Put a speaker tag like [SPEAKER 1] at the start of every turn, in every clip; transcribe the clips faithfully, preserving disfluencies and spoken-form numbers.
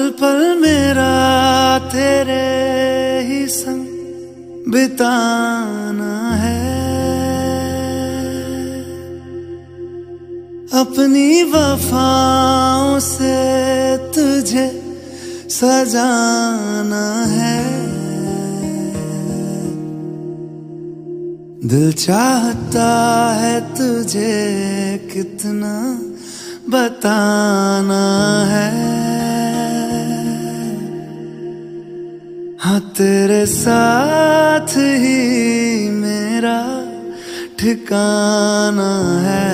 [SPEAKER 1] पल मेरा तेरे ही संग बिताना है, अपनी वफाओं से तुझे सजाना है। दिल चाहता है तुझे कितना बताना है, हाँ तेरे साथ ही मेरा ठिकाना है।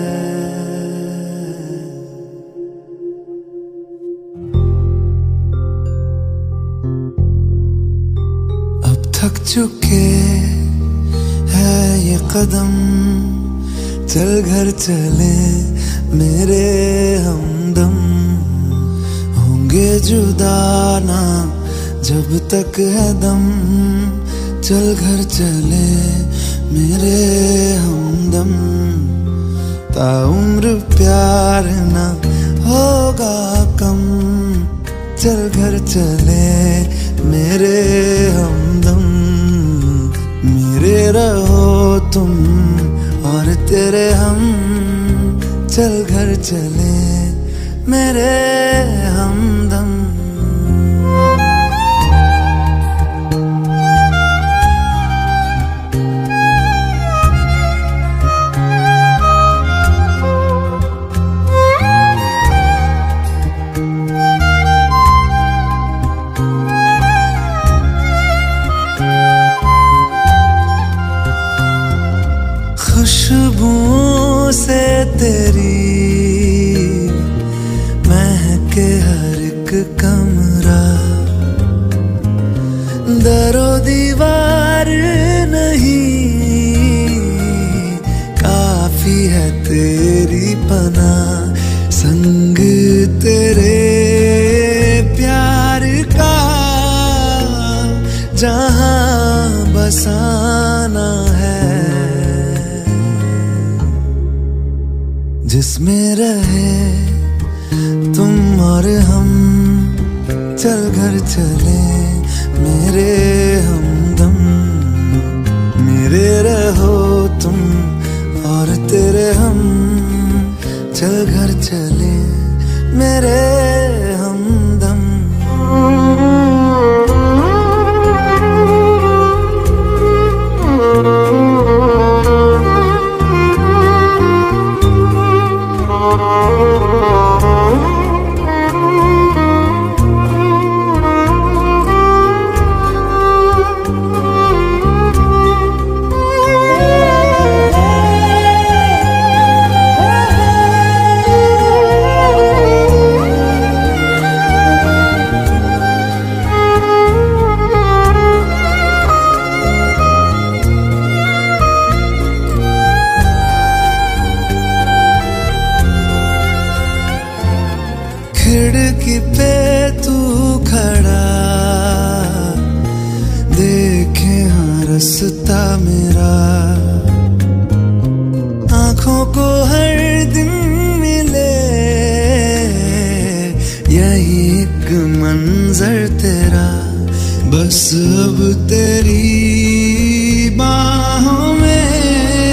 [SPEAKER 1] अब थक चुके है ये कदम, चल घर चले मेरे हमदम। होंगे जुदा ना जब तक है दम, चल घर चले मेरे हमदम। ताउम्र प्यार ना होगा कम, चल घर चले मेरे हमदम। मेरे रहो तुम और तेरे हम, चल घर चले मेरे हमदम। खुशबू से तेरी महके हर एक कमरा, दरो दीवार नहीं काफी है तेरी पना। संग तेरे प्यार का जहां बसाना है, जिसमें रहे तुम और हम, चल घर चले मेरे हमदम। मेरे रहो तुम और तेरे हम, चल घर चले मेरे हमदम। खिड़की पे तू खड़ा देखे हाँ रास्ता मेरा, आँखों को हर दिन मिले यही एक मंजर तेरा। बस अब तेरी बाहों में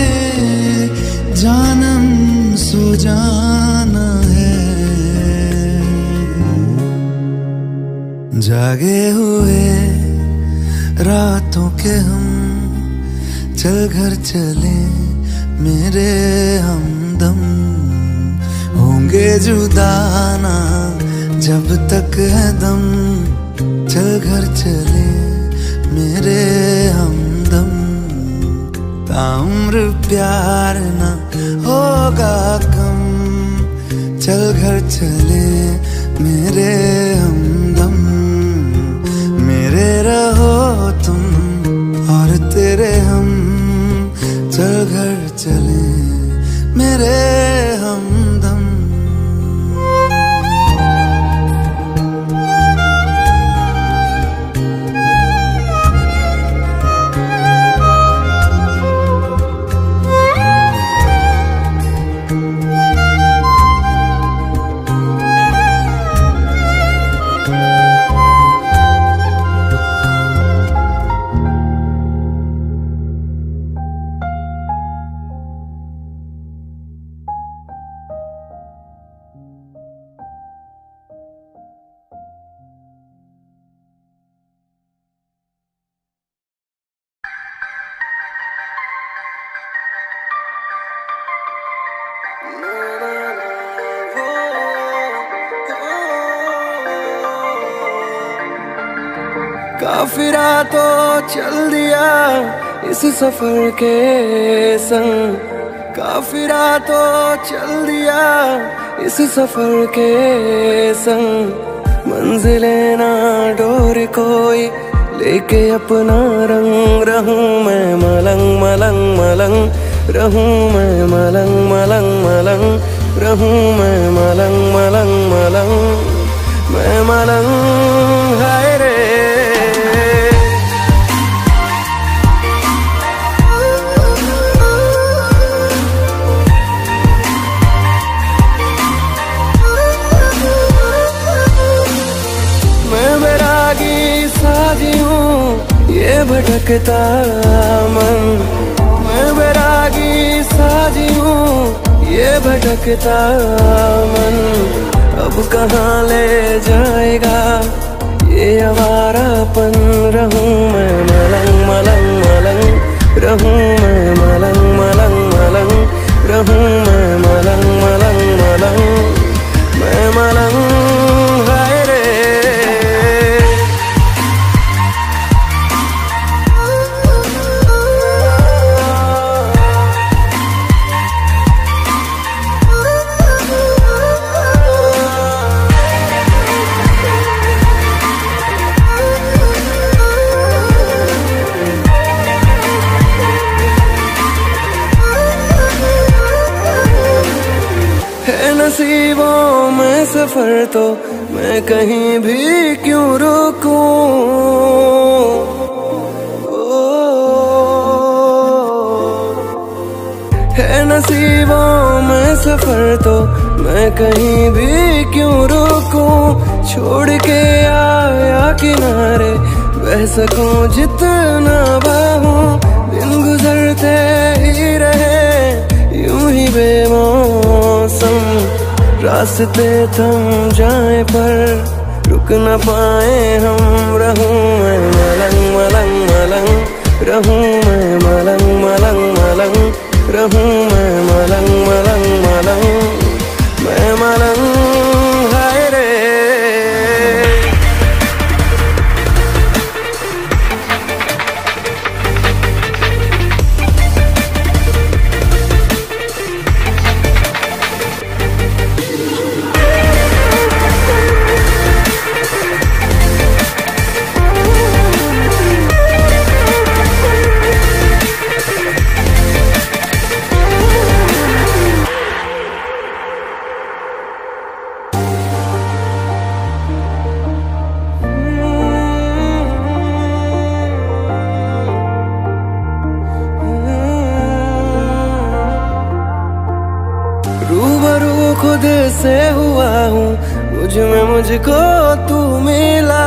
[SPEAKER 1] जानम सो जाना है, जागे हुए रातों के हम, चल घर चले मेरे हमदम। होंगे जुदा ना जब तक है दम, चल घर चले मेरे हमदम। ताउम्र प्यार ना होगा कम, चल घर चले मेरे हमदम। मेरे रहो तुम और तेरे हम, चल घर चले मेरे हमदम। काफिरा तो चल दिया इस सफर के संग, काफिरा तो चल दिया इस सफर के संग। मंजिलें ना डोर कोई लेके अपना रंग, रहूं मैं मलंग मलंग मलंग, रहूं मैं मलंग मलंग मलंग, रहूं मैं मलंग मलंग मलंग, मैं मलंग हाय रे। साजी हूँ ये भटकता मन, मैं बैरागी साजी हूँ ये भटकता मन। अब कहाँ ले जाएगा ये आवारापन, रहूं मैं मलंग मलंग मलंग, रहूं मैं मलंग मलंग मलंग, रहूं मैं मलंग मलंग मलंग, मैं मलंग हाय रे। नसीबों में सफर तो मैं कहीं भी क्यों रुकूं, है नसीबों में सफर तो मैं कहीं भी क्यों रुकूं। छोड़ के आया किनारे बह सकूं जितना बहूं, दिन गुजरते ही रहे यूं ही बेमौसम। रास्ते थम जाए पर रुक न पाए हम, रहूं मैं मलंग मलंग मलंग, रहूं मैं मलंग मलंग मलंग, रहूं मैं मलंग मलंग मलंग, मैं मलंग हाय रे। रूबरू खुद से हुआ हूँ, मुझ में मुझको तू मिला।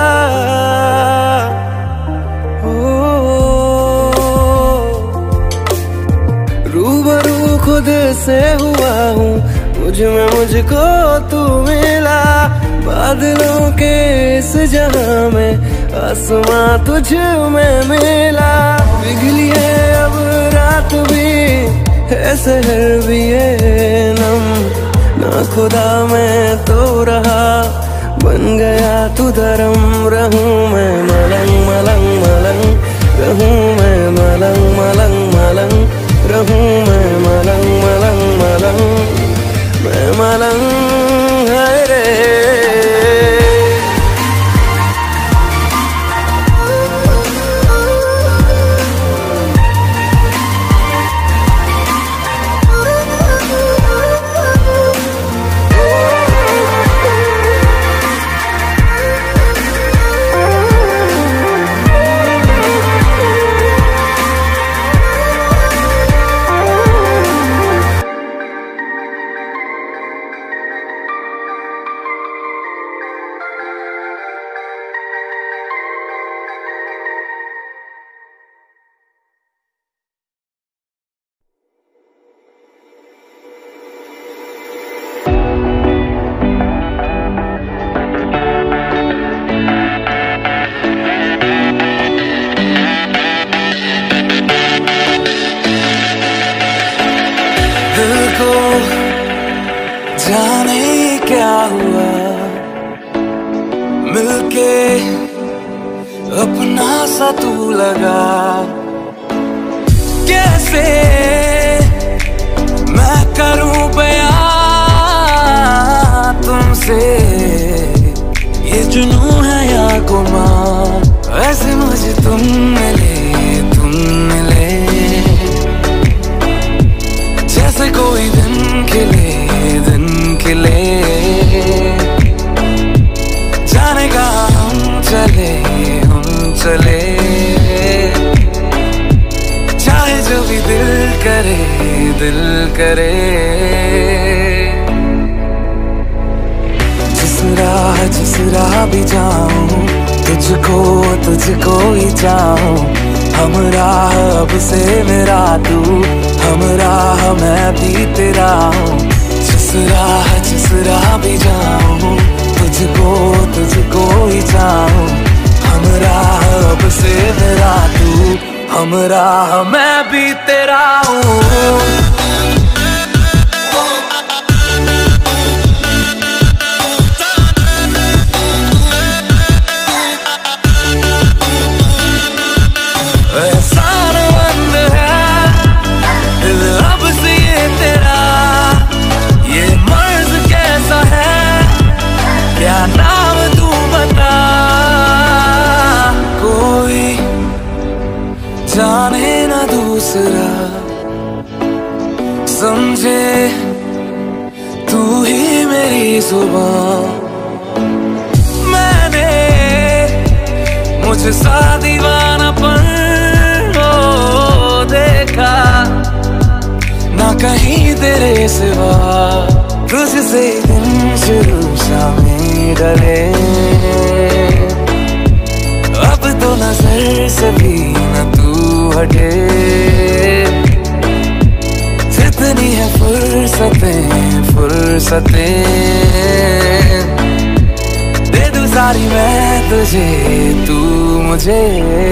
[SPEAKER 1] रूबरू खुद से हुआ हूँ, मुझ में मुझको तू मिला। बादलों के इस जहां में आसमां तुझ में मिला। पिघली है अब रात भी है शहर भी है नम, ना खुदा मैं तो रहा बन गया तू धर्म। रहूं मैं मलंग मलंग मलंग, रहूं मैं मलंग मलंग मलंग, रहूं मैं मलंग मलंग मलंग, मैं मलंग हाय रे। जाने क्या हुआ मिलके अपना सा तू लगा। कैसे मैं करूं बयां तुमसे, ये जुनून है या गुमान। ऐसे मुझे तुम मिले तुम मिले, जैसे कोई दिन खिले दिन खिले। जाने का हम चले हम चले, चाहे जो भी दिल करे दिल करे। जिस राह जिस राह भी जाऊं, तुझको तुझको ही चाहूं। हम राह अब से मेरा तू, हम राह मैं भी तेरा हूँ। जिस राह जिस राह भी जाऊं, तुझको तुझको ही चाहूं। हम राह अब से मेरा तू, हम राह मैं भी तेरा हूँ। जाने ना दूसरा समझे तू ही मेरी जुबान। मैंने मुझ सा दीवानापन हो देखा ना कहीं तेरे सिवा। तुझसे दिन शुरू शामें डले, अब तो नजर से भी न तू हटे। जितनी है फुर्सतें फुर्सतें, दे दूं सारी मैं तुझे तू मुझे।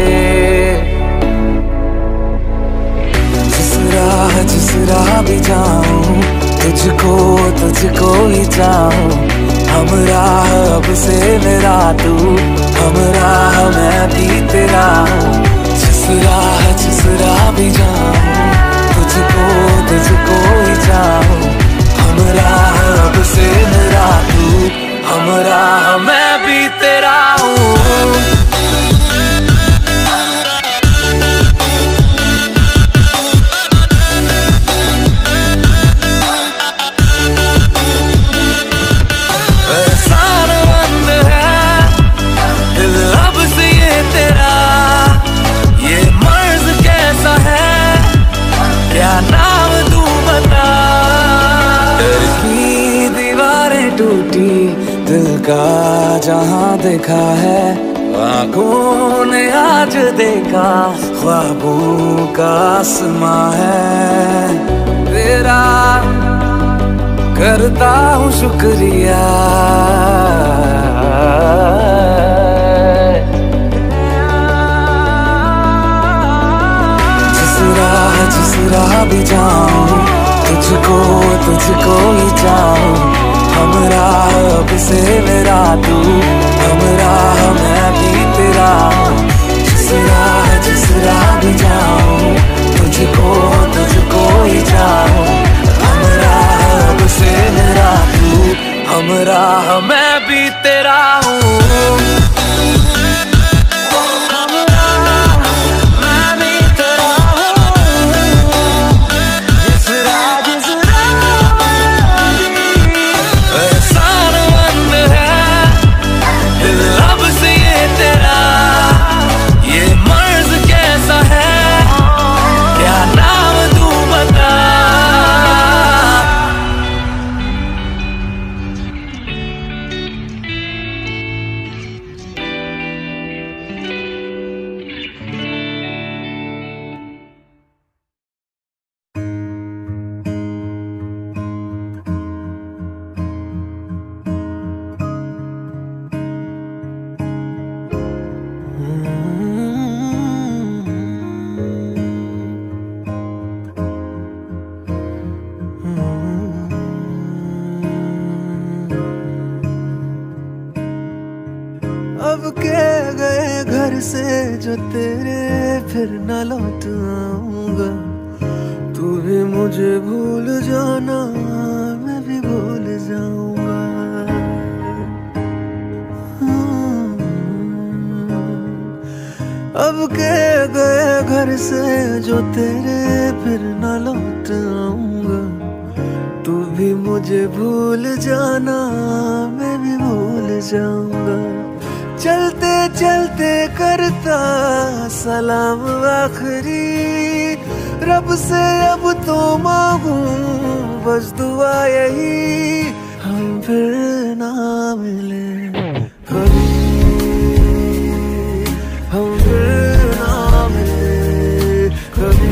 [SPEAKER 1] जिस राह जिस राह भी जाऊं, तुझको तुझको ही चाहूं। हम राह अब से मेरा तू, हम राह मैं भी तेरा हूँ। जिस राह जिस राह भी जाऊं, तुझको तुझको ही चाहूं। हम राह अब से मेरा तू, हम राह मैं भी तेरा हूँ। टूटी दिल का जहां देखा है, आंखों ने आज देखा ख्वाबों का आसमां है। तेरा करता हूँ शुक्रिया, जिस राह जिस राह भी जाऊं, तुझको तुझको ही चाहूं। हम राह अब से मेरा तू, हम राह मैं भी तेरा हूँ। जिस राह जिस राह भी जाऊं, तुझको तुझको ही चाहूं। हम राह अब से मेरा तू, हम राह मैं भी तेरा हूँ। के गए घर से जो तेरे फिर न लौट आऊंगा। तू भी मुझे भूल जाना, मैं भी भूल जाऊंगा। अब के गए घर से जो तेरे फिर न लौट आऊंगा। तू भी मुझे भूल जाना, मैं भी भूल जाऊंगा। चलते चलते करता सलाम आखिरी, रब से अब तो मांगू बस दुआ यही, हम फिर ना मिले कभी, हम फिर ना मिले कभी,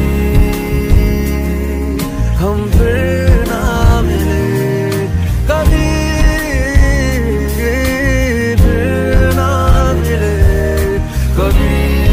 [SPEAKER 1] हम फिर ना मिले कभी, फिर ना मिले कभी।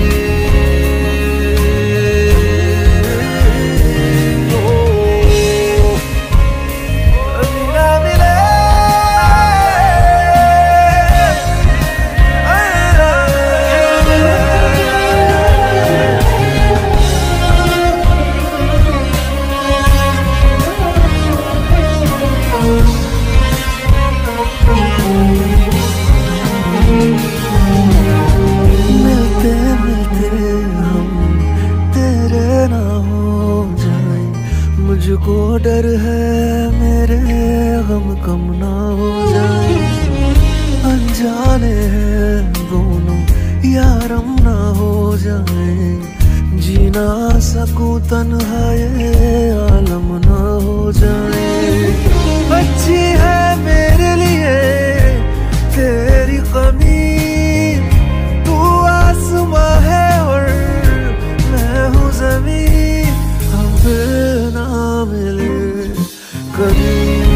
[SPEAKER 1] मुझको डर है मेरे गम कम ना हो जाए, अनजाने हैं दोनों यारम ना हो जाए। जी ना सकूं तन्हा ये आलम ना हो जाए। अच्छी है मेरे लिए तेरी कमी, तू आसमां है और मैं हूँ ज़मीन, हम फिर ना मिले कभी,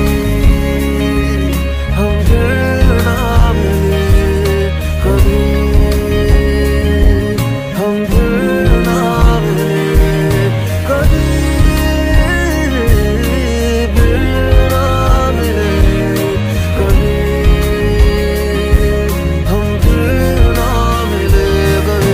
[SPEAKER 1] हम फिर ना मिले कभी, हम फिर ना मिले कभी, फिर ना मिले कभी, हम फिर ना मिले कभी।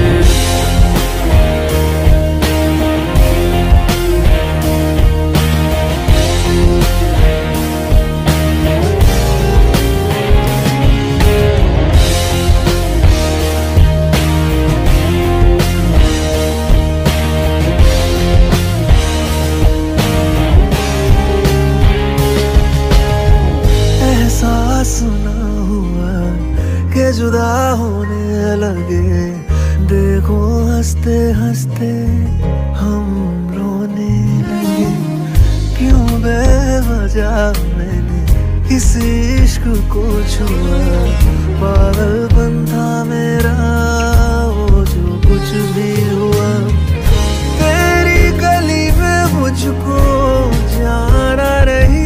[SPEAKER 1] एहसास ना हुआ के जुदा होने लगे, देखो हंसते हंसते हम रोने लगे। क्यों बेवजह मैंने इस इश्क को छुआ, पागलपन था मेरा वो जो कुछ भी हुआ। तेरी गली में मुझको जाना रही,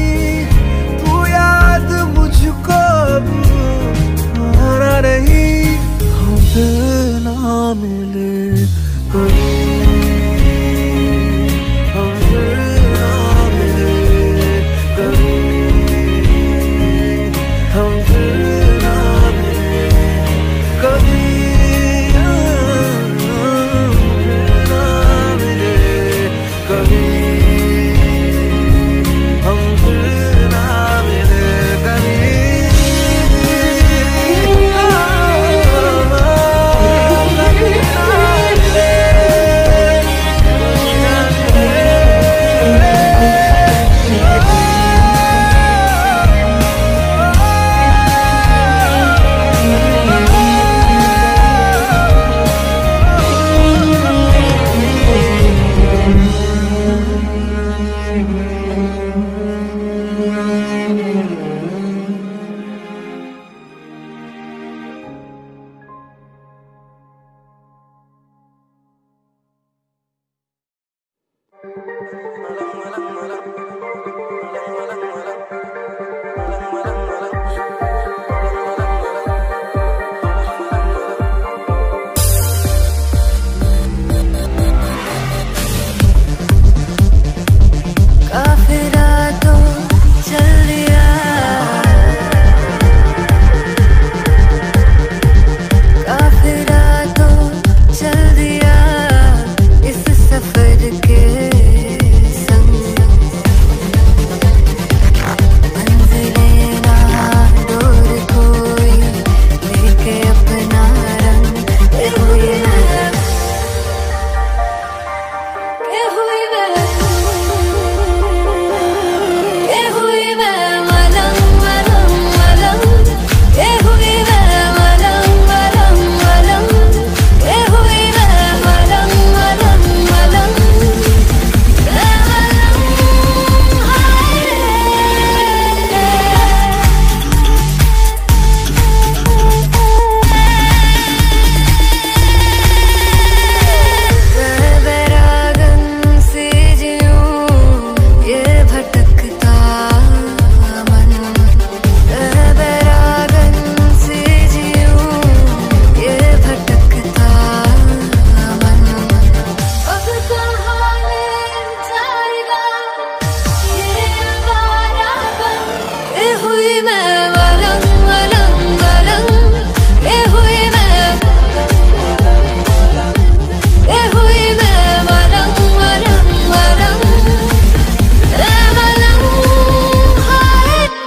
[SPEAKER 1] मुझको आना रही, हम फिर ना मिले कभी, हम फिर ना मिले कभी, हम फिर ना मिले कभी, हम फिर ना मिले कभी, हम फिर ना मिले कभी।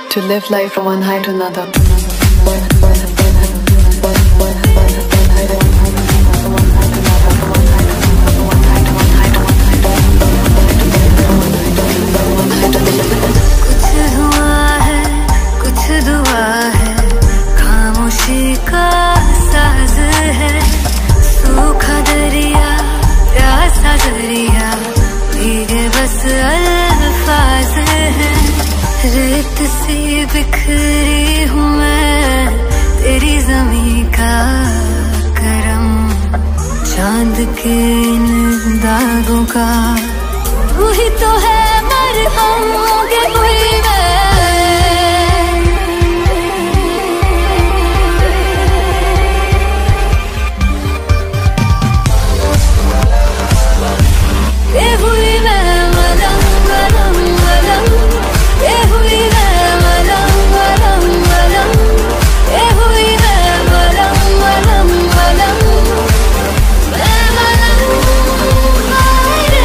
[SPEAKER 2] to live life from one high to another.
[SPEAKER 3] कुछ हुआ है, कुछ दुआ है, खामोशी का साज है, सूखा दरिया प्यासा दरिया, भीगे बस अल्फाज है, रेत सी बिखरी हूँ मैं, तेरी ज़मीं का करम, चांद के इन दागों का, तू ही तो है मरहम होगे कोई मैं। ये हुई मैं मलम मलम मलम, ये हुई मैं मलम मलम मलम, ये हुई मैं मलम मलम मलम, मैं मलम मारे।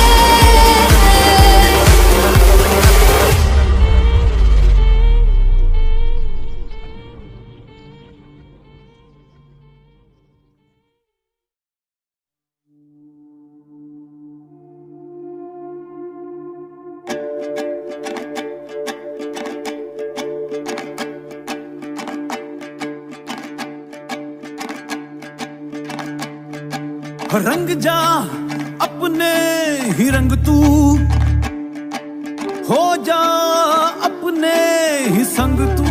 [SPEAKER 4] रंग जा अपने ही रंग तू, हो जा अपने ही संग तू,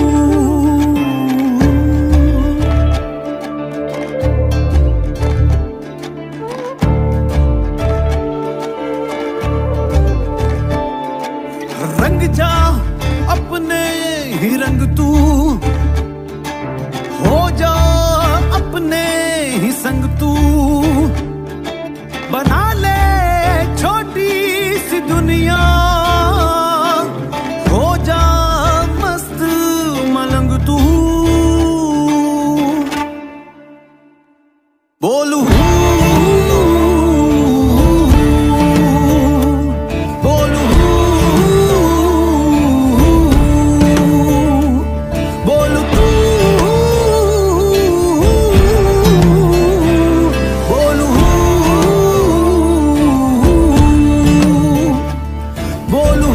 [SPEAKER 4] रंग जा अपने ही रंग तू, हो जा अपने ही संग तू, बना ले छोटी सी दुनिया, हो जा मस्त मलंग तू, बोलू बोलू बोलू तू, बोलू बोलू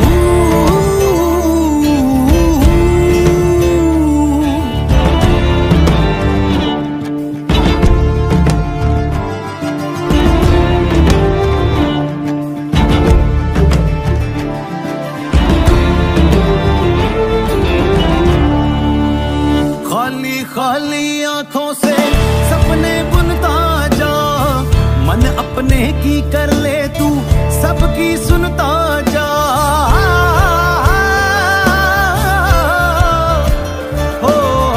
[SPEAKER 4] खाली खाली आंखों से सपने बुनता जा, मन अपने की कर ले तू, सबकी सुनता जा, हो,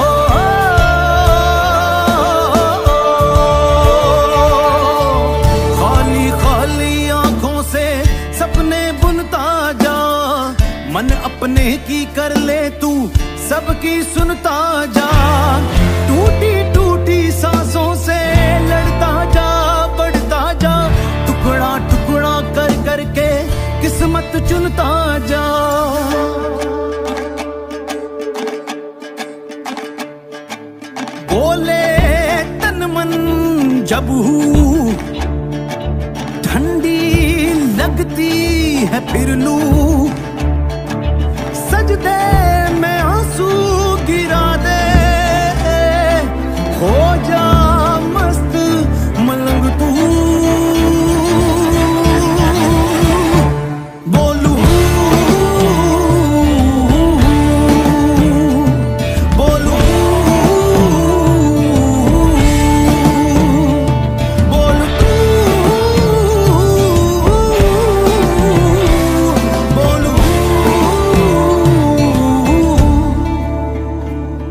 [SPEAKER 4] खाली खाली आंखों से सपने बुनता जा, मन अपने की कर ले तू, सबकी सुनता जा, टूटी टूटी सांसों से लड़ता जा, बढ़ता जा, टुकड़ा टुकड़ा कर करके किस्मत चुनता जा। बोले तन मन जब हूँ ठंडी लगती है फिर लू, सजदे में आंसू गिरा दे, हो जा मस्त मलंग तू, बोलू बोलू बोलू तू, बोलू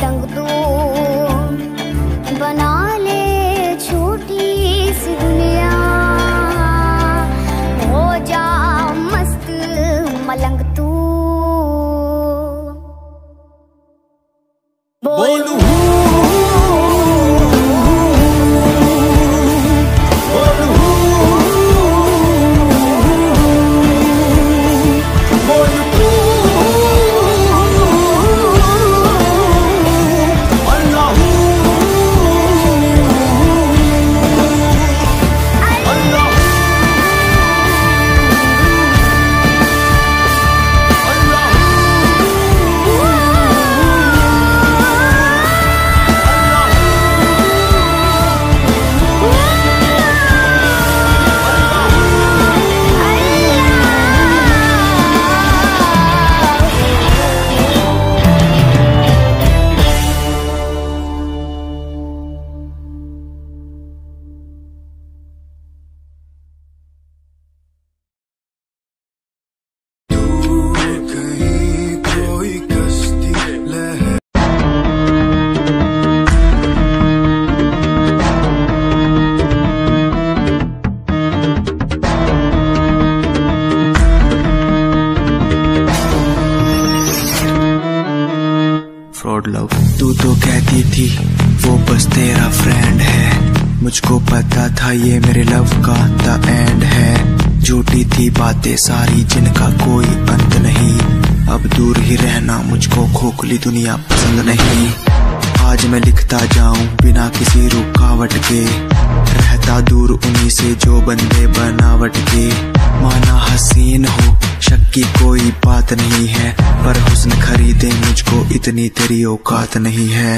[SPEAKER 5] पतंग तू बना ले छोटी सी दुनिया, हो जा मस्त मलंग तू। बोलू
[SPEAKER 6] फ्रॉड लव। तू तो कहती थी वो बस तेरा फ्रेंड है, मुझको पता था ये मेरे लव का द एंड है। झूठी थी बातें सारी जिनका कोई अंत नहीं, अब दूर ही रहना मुझको खोखली दुनिया पसंद नहीं। आज मैं लिखता जाऊं बिना किसी रुकावट के, रहता दूर उन्हीं से जो बंदे बनावट के। माना हसीन हो शक की कोई बात नहीं है, पर हुस्न खरीदे मुझको इतनी तेरी औकात नहीं है।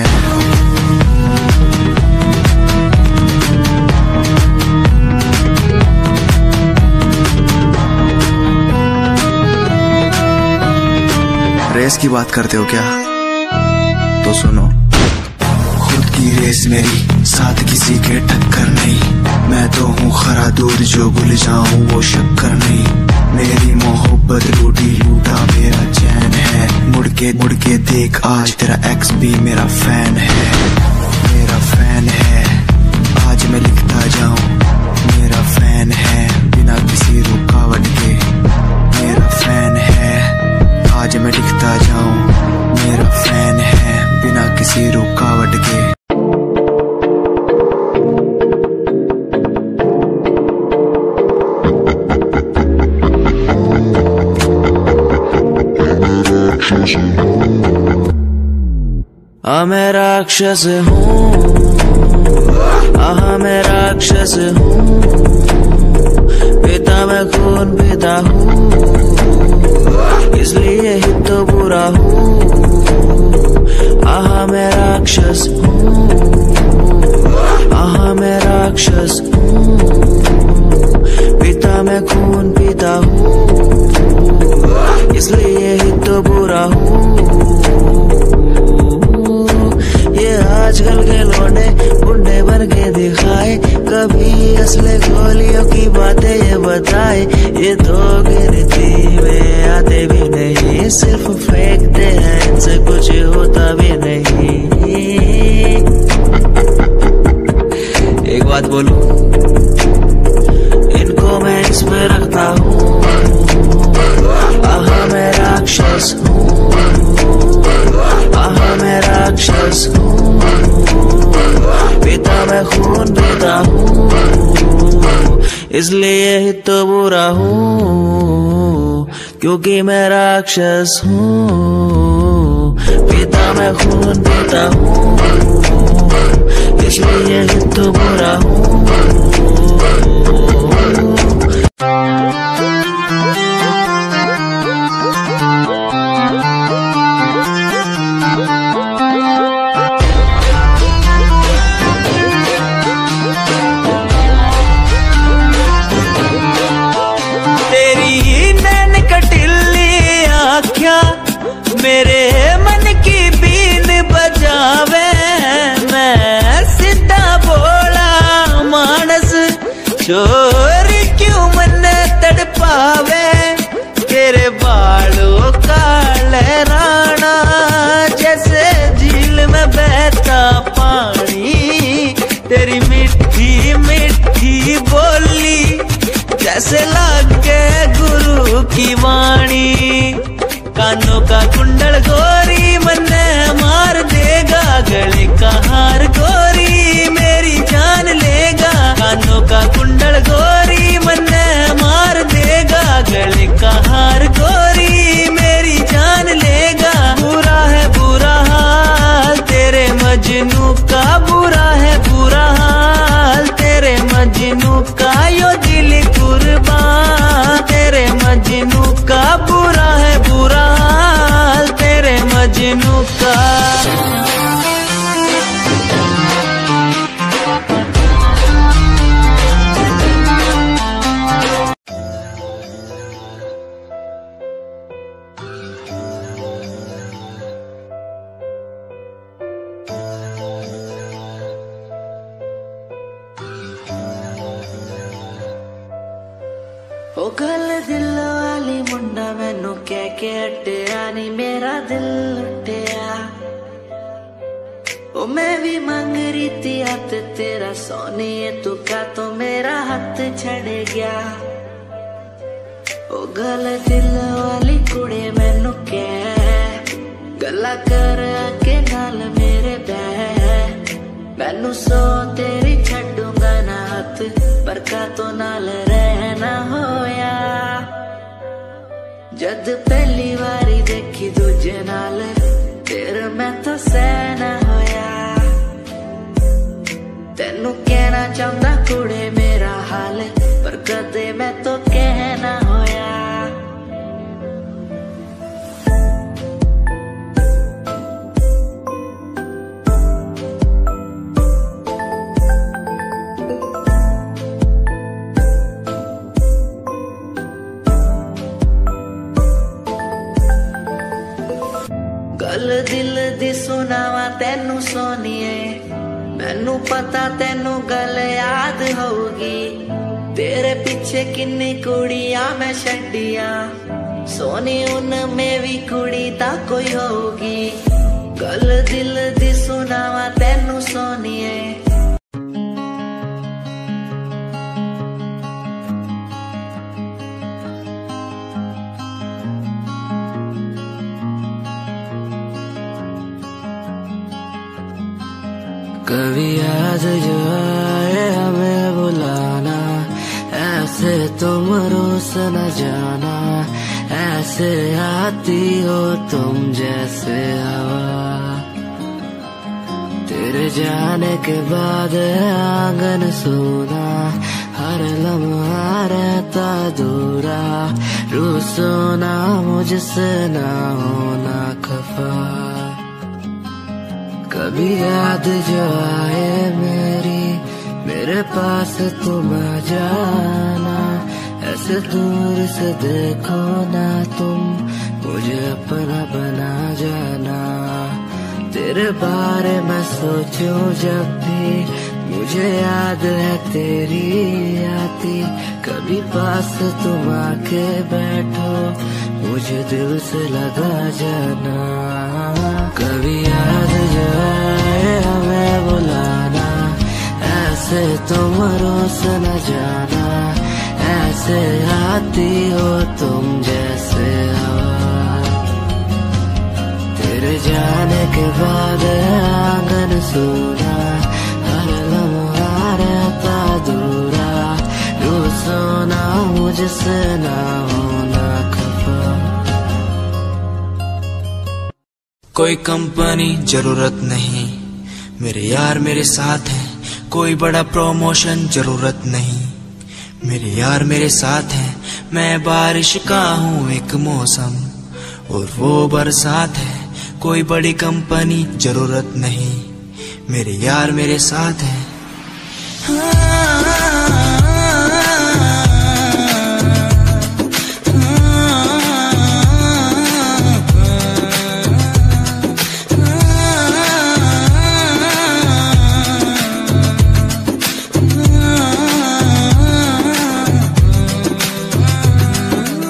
[SPEAKER 6] रेस की बात करते हो क्या? तो सुनो, खुद की रेस मेरी साथ किसी के टक्कर नहीं। मैं तो हूँ खरा दूध जो भूल जाऊं वो शक्कर नहीं। मेरी मोहब्बत लूटी लूटा मेरा चैन है, मुड़ के मुड़ के देख आज तेरा एक्स भी मेरा फैन है, मेरा फैन है। आज मैं लिखता जाऊं मेरा फैन है, बिना किसी रुकावट के मेरा फैन है। आज मैं लिखता जाऊं मेरा फैन है, बिना किसी रुकावट के।
[SPEAKER 1] आ मैं राक्षस हूँ, आहा मैं राक्षस हूँ, पिता मैं खून पिता हूँ, इसलिए ही तो बुरा हूँ। आहा मैं राक्षस हूँ, आहा मैं राक्षस हूँ, पिता मैं खून पिता हूँ, इसलिए ही तो बुरा हूँ। ये आजकल के लौंडे बुढ़े बन के दिखाए, कभी असले गोलियों की बातें ये बताए। ये तो गिनती में आते भी नहीं, सिर्फ फेंकते हैं, इनसे कुछ होता भी नहीं। एक बात बोलूं, इनको मैं इस पे रखता हूँ। आहा मैं राक्षस हूँ, आहा मैं राक्षस हूँ, पिता मैं खून पीता हूँ, इसलिए ही तो बुरा हूँ, क्योंकि मैं राक्षस हूँ। पिता मैं खून पीता हूँ, इसलिए ही तो बुरा हूँ। मेरे मन की बीन बजावे, मैं सीधा बोला मानस, चोरी क्यों मन तड़पावे। तेरे बालों का लहराना जैसे झील में
[SPEAKER 7] जैसे लागे गुरु की वाणी। कानों का कुंडल गोरी मन्ने मार देगा, गले का हार गोरी मेरी जान लेगा। कानों का कुंडल गोरी मन्ने मार देगा, गले का हार गोरी मेरी जान लेगा। बुरा है बुरा हाल तेरे मजनू का, बुरा है बुरा हाल तेरे मजनू का। यो दिल कुर्बान तेरे मजनू का, बुरा है बुरा हाल तेरे मजनू का।
[SPEAKER 8] ओ गल दिल वाली मुंडा मैनू कह के हटिया नी मेरा दिल लुटिया। ओ मैं भी मांग रही थी हाथ तेरा सोनिए, तू का तो मेरा हाथ छड़ गया। ओ गल दिल वाली कुड़े मैनू कह गल्ला कर के नाल मेरे बह। मैनू सो तेरी छड्डूंगा ना हाथ, पर का तो नाल रहना होया। जद पहली बारी देखी दूजे नाल फिर मैं तो सहना होया। तेनू कहना चाहता कुड़े मेरा हाल, पर कदे मैं तो कहना होया। गल दिल दी सुनावा तेनू सोनिए, मैनू पता तेनू गल याद होगी। तेरे पीछे किन्नी कुड़ियां मैं छड्डियां, सोनी उनमें भी कुड़ी ता कोई होगी। गल दिल दी सुनावा तेनू सोनिए।
[SPEAKER 1] कभी याद जो आए हमें बुलाना, ऐसे तुम रूस न जाना। ऐसे आती हो तुम जैसे हवा, तेरे जाने के बाद आंगन सूना। हर लम्हा रहता दूरा, रूसो ना मुझसे ना होना खफा। कभी याद जो आए मेरी मेरे पास तुम आ जाना। ऐसे दूर से देखो ना तुम, मुझे अपना बना जाना। तेरे बारे में सोचूं जब भी, मुझे याद है तेरी आती। कभी पास तुम आके बैठो, मुझे दिल से लगा जाना। कभी याद जो आए हमें बुलाना, ऐसे तुम रोस न जाना। ऐसे आती हो तुम जैसे हवा, तेरे जाने के बाद आंगन सूना। हर लम्हा रहता दूरा, रूसो ना मुझसे ना होना खफा।
[SPEAKER 6] कोई कंपनी जरूरत नहीं, मेरे यार मेरे साथ हैं। कोई बड़ा प्रमोशन जरूरत नहीं, मेरे यार मेरे साथ हैं। मैं बारिश का हूँ एक मौसम और वो बरसात है। कोई बड़ी कंपनी जरूरत नहीं, मेरे यार मेरे साथ हैं।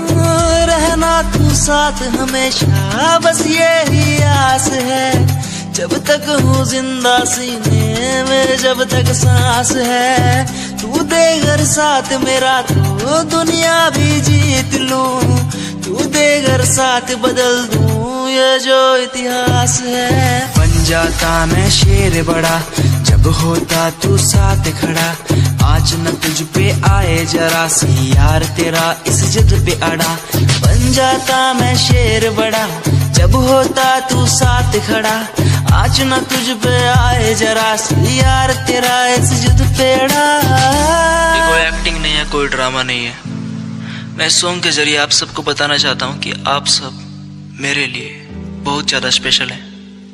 [SPEAKER 7] साथ हमेशा बस ये ही आस है, जब तक हूँ जिंदा सीने में, जब तक सांस है, तू दे घर साथ मेरा तो दुनिया भी जीत लूं, तू दे घर साथ बदल दूं ये जो इतिहास है।
[SPEAKER 6] बन जाता मैं शेर बड़ा जब होता तू साथ खड़ा, आज न तुझ पे आए जरा सी यार तेरा इस जिद पे अड़ा।
[SPEAKER 7] बन जाता मैं शेर बड़ा जब होता तू साथ खड़ा, आज न तुझ पे आए जरा सी यार तेरा इस जिद पे अड़ा।
[SPEAKER 6] कोई एक्टिंग नहीं है, कोई ड्रामा नहीं है। मैं सॉन्ग के जरिए आप सबको बताना चाहता हूँ कि आप सब मेरे लिए बहुत ज्यादा स्पेशल हैं।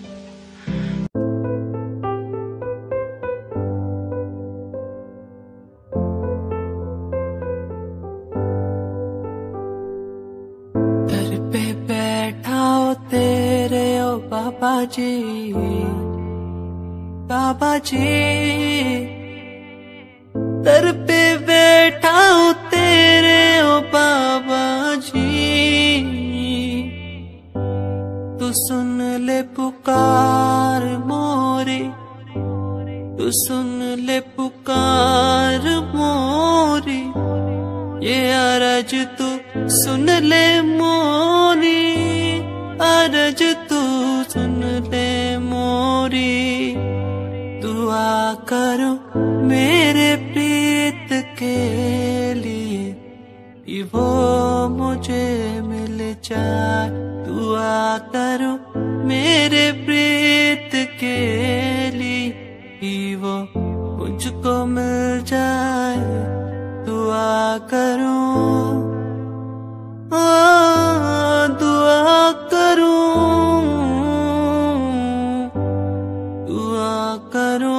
[SPEAKER 7] दर पे बैठा हो तेरे ओ बाबा जी, बाबा जी दर पे बैठा हो तेरे ओ बाबा जी, तू सुन ले पुकार मोरी, तू सुन ले पुकार मोरी, ये अरज तू सुन ले मोरी, अरज तू सुन ले मोरी। दुआ करो मेरे प्रीत के लिए कि वो मुझे मिल जाए, दुआ करो मेरे प्रीत के लिए कि वो मुझको मिल जाए, दुआ करो आ, दुआ करो दुआ करो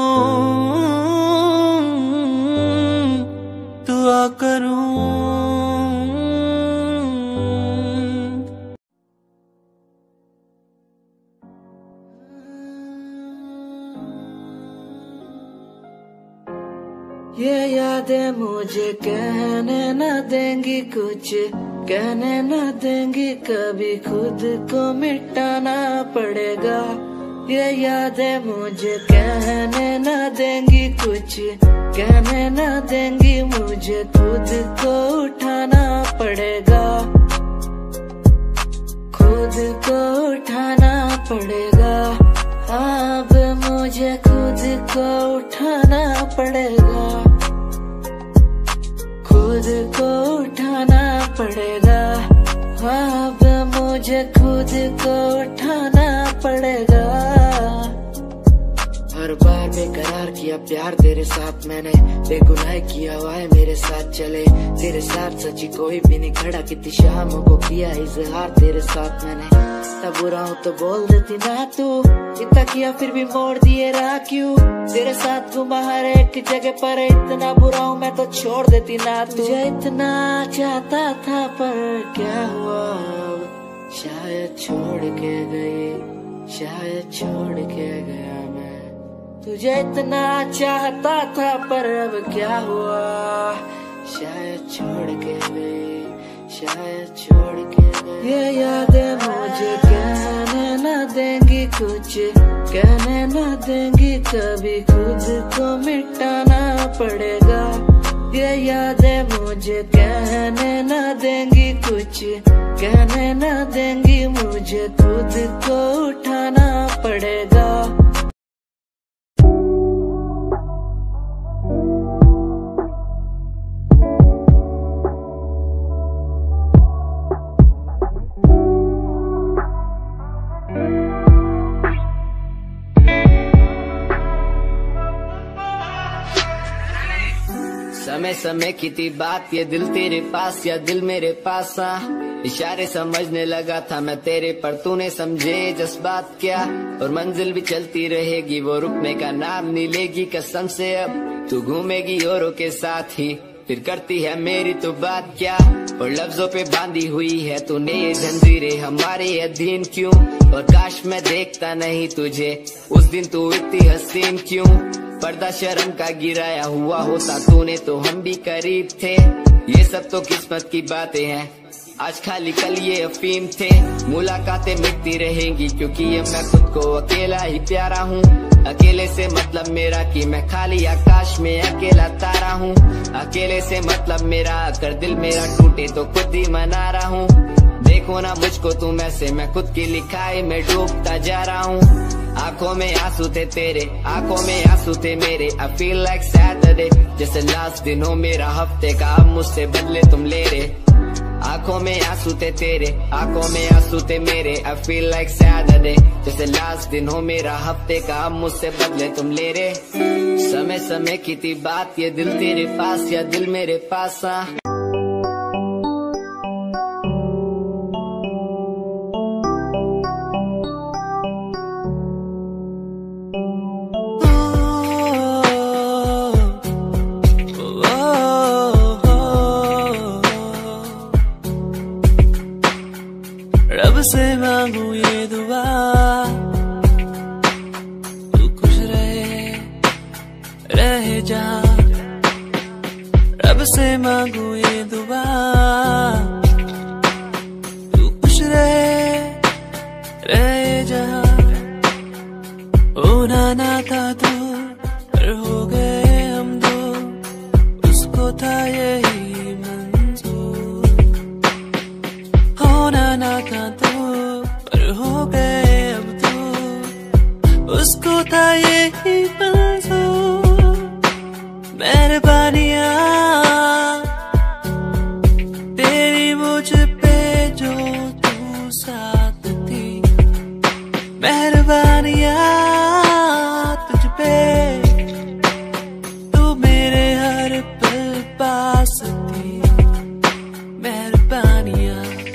[SPEAKER 7] दुआ करो।
[SPEAKER 8] ये यादें मुझे कहने न देंगी कुछ, कहने न देंगी कभी, खुद को मिटाना पड़ेगा। ये यादें मुझे कहने न देंगी कुछ, कहने न देंगी मुझे, खुद को उठाना पड़ेगा, खुद को उठाना पड़ेगा। अब मुझे खुद को उठाना पड़ेगा, खुद को उठाना पड़ेगा। अब मुझे खुद को उठाना पड़ेगा। हर बार बेकरार किया प्यार तेरे साथ मैंने, बेगुनाह किया हुआ है मेरे साथ चले, तेरे साथ सच्ची कोई भी नहीं खड़ा, कितनी शामों को किया इजहार तेरे साथ मैंने। तब बुरा हूँ तो बोल देती ना तू, इतना किया फिर भी मोड़ दिए राह क्यों, तेरे साथ घुमा हर एक जगह पर, इतना बुरा हूँ मैं तो छोड़ देती ना तू। तुझे इतना चाहता था पर क्या हुआ, शायद छोड़ के गई, शायद छोड़ के गया मैं। तुझे इतना चाहता था पर अब क्या हुआ, शायद छोड़ के गई, शायद छोड़ के गई। ये यादें मुझे कहने न देंगी कुछ, कहने न देंगी कभी, खुद को मिटाना पड़ेगा। ये यादें मुझे कहने न देंगी कुछ, कहने न देंगी मुझे, खुद को उठाना पड़ेगा।
[SPEAKER 9] समय समय की थी बात, ये दिल तेरे पास या दिल मेरे पास, आ इशारे समझने लगा था मैं तेरे, पर तूने समझे जज्बात क्या। और मंजिल भी चलती रहेगी, वो रुकने का नाम नहीं लेगी कसम से। अब तू घूमेगी औरों के साथ ही, फिर करती है मेरी तो बात क्या। और लफ्जों पे बांधी हुई है तूने ये जंजीरें हमारे अधीन क्यों। और काश मैं देखता नहीं तुझे उस दिन, तू इतनी हसीन क्यों। पर्दा शर्म का गिराया हुआ होता तूने तो हम भी करीब थे। ये सब तो किस्मत की बातें हैं, आज खाली कल ये अफीम थे। मुलाकातें मिटती रहेंगी क्योंकि ये मैं खुद को अकेला ही प्यारा हूँ। अकेले से मतलब मेरा कि मैं खाली आकाश में अकेला तारा हूँ। अकेले से मतलब मेरा अगर दिल मेरा टूटे तो खुद ही मना रहा हूँ। देखो ना मुझको तुम ऐसे, मैं खुद की लिखाई में डूबता जा रहा हूँ। आंखों में आंसू थे तेरे, आंखों में आंसू थे मेरे। I feel like Saturday, जैसे लास्ट दिन हो मेरा हफ्ते का, अब मुझसे बदले तुम ले रहे। आंखों में आंसू थे तेरे, आंखों में आंसू थे मेरे। I feel like Saturday, जैसे लास्ट दिन हो मेरा हफ्ते का, अब मुझसे बदले तुम ले रहे। समय समय की थी बात, ये दिल तेरे पास या दिल मेरे पास। आ
[SPEAKER 1] रब से मांगू ये दुआ, तू खुश रहे रहे जा। रब से मांगू ये दुआ, तू खुश रहे रहे जा। होना ना था तू पर हो गए हम दो, उसको था यही मंजूर। होना ना था तू पर हो गए अब तो, उसको था यही मंजूर। मेहरबानियाँ तेरी मुझ पे जो तू साथ थी, मेहरबानियाँ तुझ पे तू मेरे हर पल पास थी। मेहरबानियाँ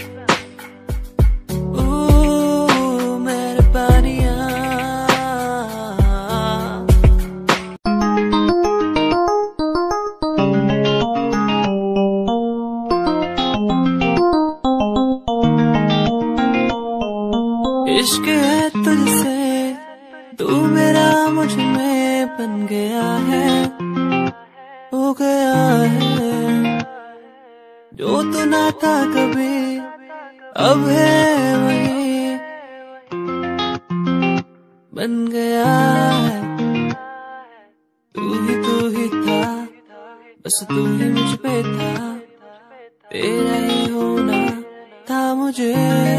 [SPEAKER 1] इश्क है तुझसे, तू मेरा मुझ में बन गया है, हो गया है। जो तो ना था कभी अब है वही बन गया है। तू ही तू ही था, बस तू ही मुझ पे था, तेरा ही होना था मुझे।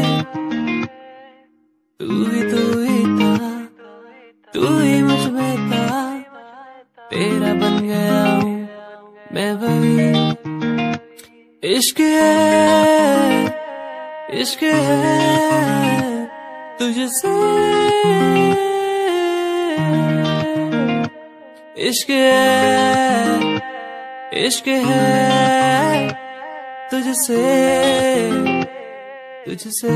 [SPEAKER 1] तू ही तू ही था, तू ही मुझ में था, तेरा बन गया हूँ मैं वही। इश्क है इश्क है तुझसे, इश्क है इश्क है तुझसे तुझसे।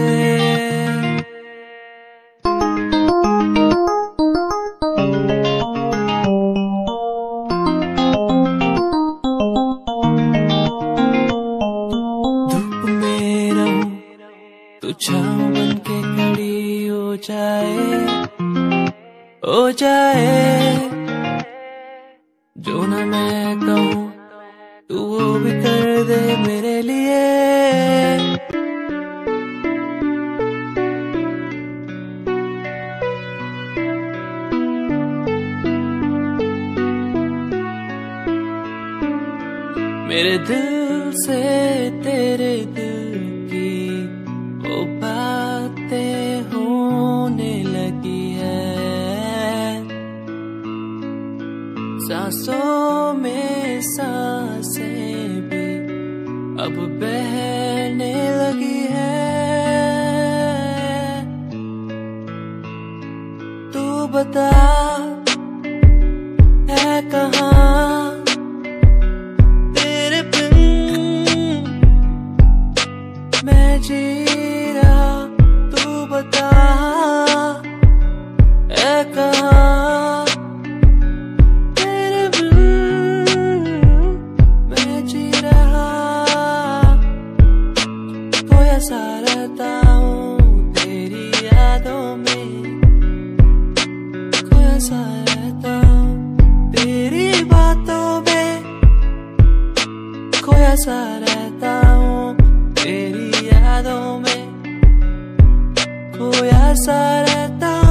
[SPEAKER 1] छाँव बन के खड़ी हो जाए हो जाए, जो ना मैं कहूँ तू वो भी कर दे मेरे लिए। मेरे दिल से तेरे दिल की वो बातें होने लगी है, सांसों में सांसें भी अब बहने लगी है। तू बता है कहाँ तेरे बिन मैं जी रहा, तू बता है कहाँ तेरे बिन मैं जी रहा। खोया सा रहता हूँ तेरी यादों में, खोया सा रहता हूँ तेरी बातों में, खोया सा रहता हूँ तेरी
[SPEAKER 10] यादों में खोया सा रहता